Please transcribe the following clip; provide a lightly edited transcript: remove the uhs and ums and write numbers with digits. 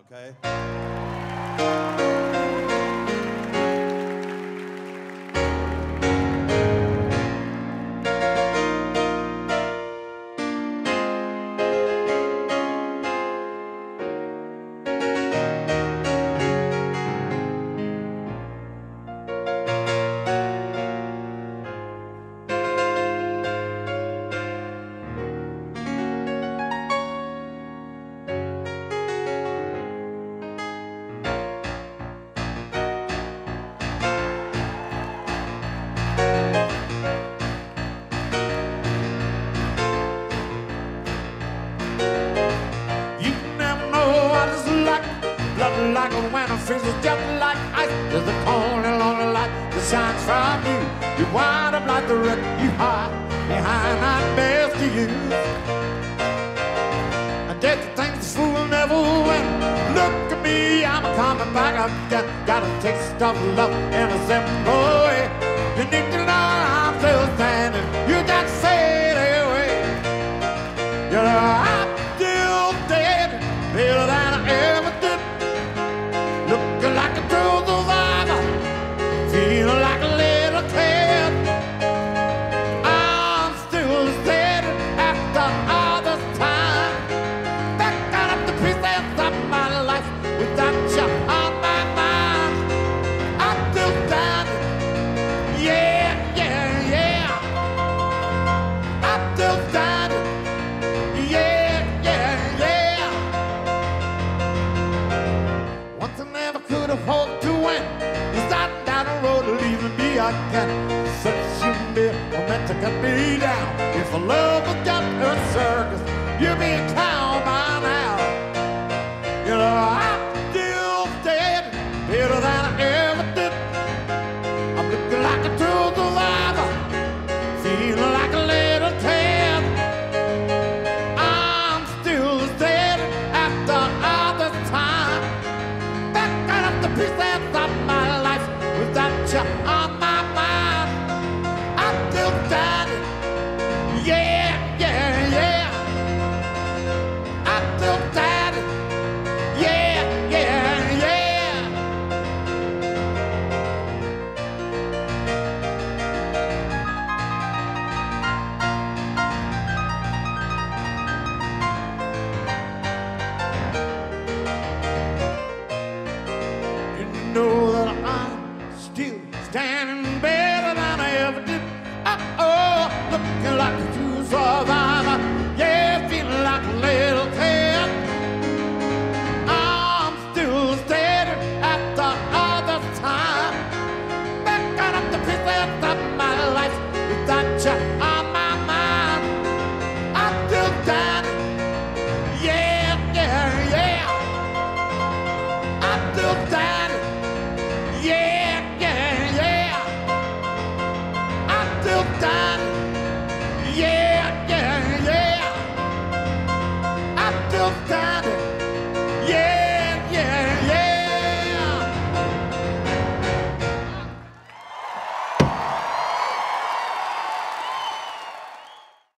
okay? Like when a face is just like ice, there's a cold and lonely light that shines from you. You wind up like the wreck you hide behind that best to you. And did the things the fool never win. Look at me, I'm coming back again. Got a taste of love in a simple way. You need to know I'm still standing. You just fade away. You know I'm still dead, better than I ever did. Looking like a true survivor, feeling like a little kid. I'm still standing after all this time. Back up the pieces of my life without you on my mind. I'm still standing, yeah, yeah, yeah. I'm still standing, yeah, yeah, yeah. Once I never could have hoped to win. You started down the road leaving me again. Such you were meant to cut me down. If a love was just a circus, you'd be a clown by now. You know I'm still dead, better than I ever did. I'm looking like a true survivor, feeling like a little kid. I'm still dead after all this time. Back up the pieces of my life without you on my mind. I'm still standing, yeah, yeah, yeah. I'm still standing, yeah, yeah, yeah. You know that I'm still standing better than I ever did. Oh, looking like a true survivor.